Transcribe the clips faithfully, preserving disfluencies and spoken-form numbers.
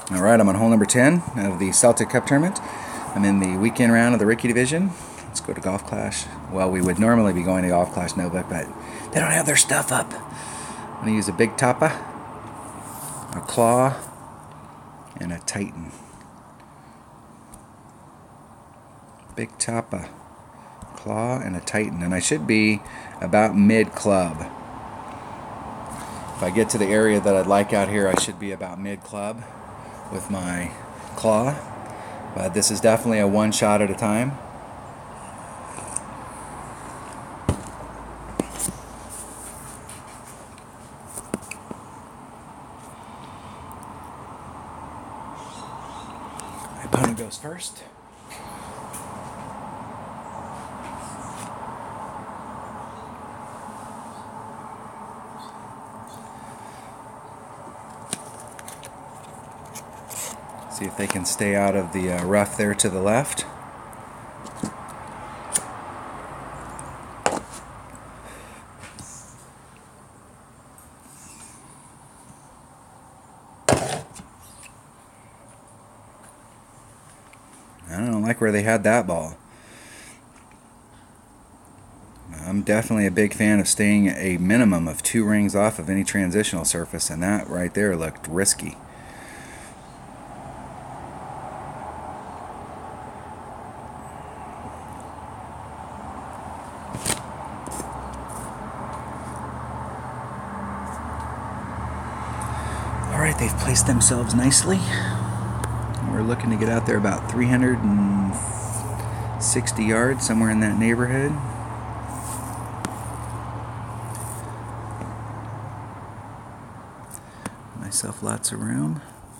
Alright, I'm on hole number ten of the Celtic Cup tournament. I'm in the weekend round of the Ricky division. Let's go to Golf Clash. Well, we would normally be going to Golf Clash Nova, but they don't have their stuff up. I'm going to use a Big Tapa, a Claw, and a Titan. Big Tapa, Claw, and a Titan. And I should be about mid-club. If I get to the area that I'd like out here, I should be about mid-club with my Claw, but this is definitely a one shot at a time. My opponent goes first. See if they can stay out of the uh, rough there to the left. I don't like where they had that ball. I'm definitely a big fan of staying a minimum of two rings off of any transitional surface, and that right there looked risky. Alright, they've placed themselves nicely. We're looking to get out there about three hundred sixty yards, somewhere in that neighborhood. Myself lots of room.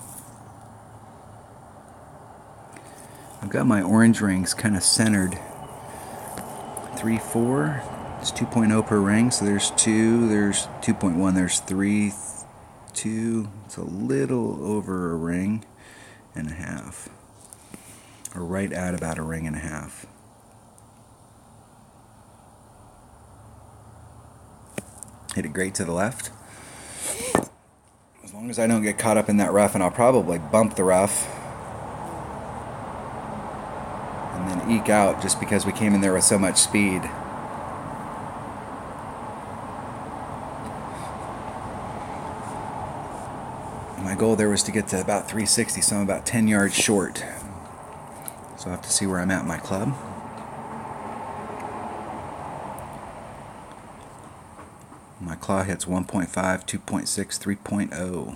I've got my orange rings kind of centered. three, four. It's two point oh per ring, so there's two, there's two point one, there's three, two. It's a little over a ring and a half, or right at about a ring and a half. Hit it great to the left. As long as I don't get caught up in that rough, and I'll probably bump the rough and then eke out just because we came in there with so much speed. My goal there was to get to about three sixty, so I'm about ten yards short. So I'll have to see where I'm at in my club. My Claw hits one point five, two point six, three point oh.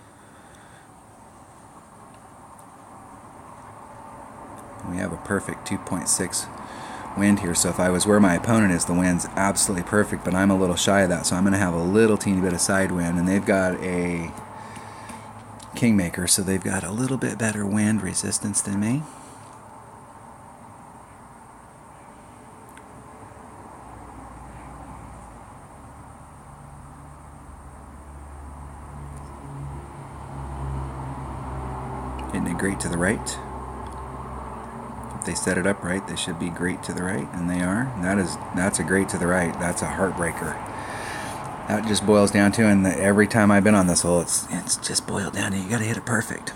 We have a perfect two point six wind here, so if I was where my opponent is, the wind's absolutely perfect, but I'm a little shy of that, so I'm going to have a little teeny bit of side wind, and they've got a Kingmaker, so they've got a little bit better wind resistance than me. Hitting it great to the right. If they set it up right, they should be great to the right, and they are. That is, that's a great to the right. That's a heartbreaker. That just boils down to, and every time I've been on this hole, it's it's just boiled down to you got to hit it perfect.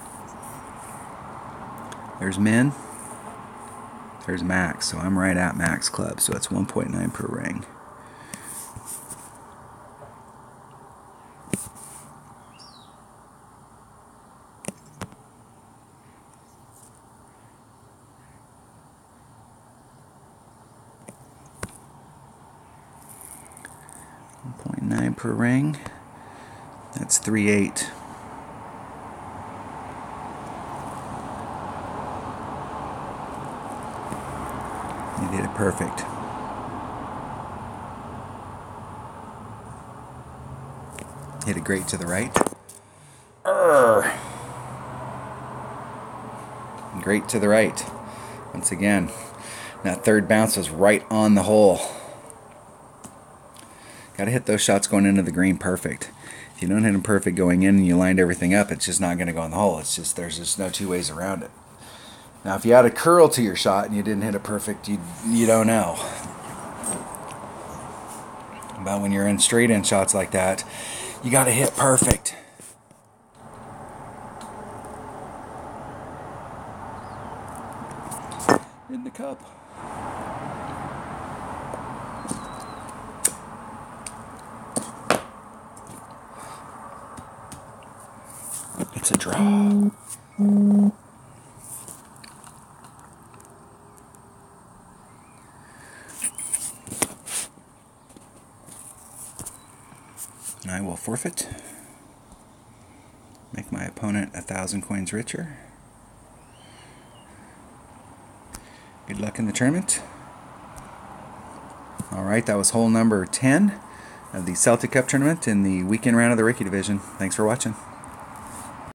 There's min. There's max, so I'm right at max club, so it's one point nine per ring. one point nine per ring. That's three eight. You did it perfect. Hit it great to the right. Urgh. Great to the right. Once again, that third bounce was right on the hole. Got to hit those shots going into the green perfect. If you don't hit them perfect going in and you lined everything up, it's just not going to go in the hole. It's just, there's just no two ways around it. Now, if you had a curl to your shot and you didn't hit it perfect, you you don't know. But when you're in straight in shots like that, you got to hit perfect. in the cup. It's a draw. I will forfeit. Make my opponent a thousand coins richer. Good luck in the tournament. Alright, that was hole number ten of the Celtic Cup tournament in the weekend round of the Ricky division. Thanks for watching.